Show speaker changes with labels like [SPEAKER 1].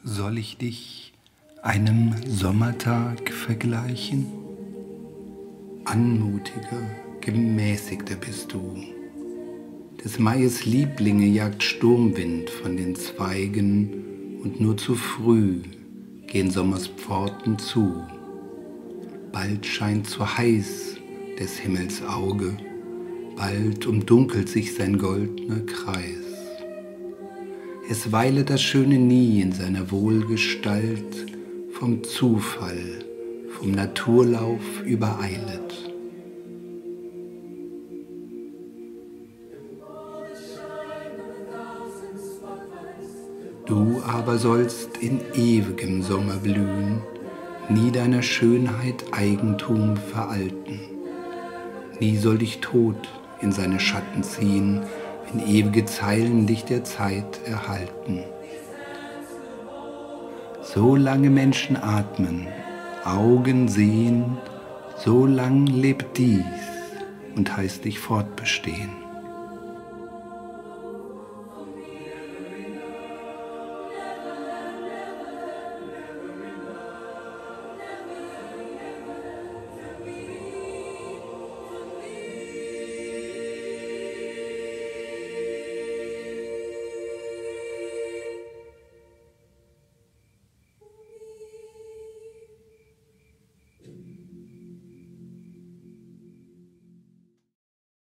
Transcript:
[SPEAKER 1] Soll ich dich einem Sommertag vergleichen? Anmutiger, gemäßigter bist du. Des Maies Lieblinge jagt Sturmwind von den Zweigen, und nur zu früh gehen Sommers Pforten zu. Bald scheint zu heiß des Himmels Auge, bald umdunkelt sich sein goldner Kreis. Es weilet das Schöne nie in seiner Wohlgestalt, vom Zufall, vom Naturlauf übereilet. Du aber sollst in ewigem Sommer blühen, nie deiner Schönheit Eigentum veralten. Nie soll dich Tod in seine Schatten ziehen, wenn ewige Zeilen dich der Zeit erhalten. So lange Menschen atmen, Augen sehen, so lang lebt dies und heißt dich fortbestehen.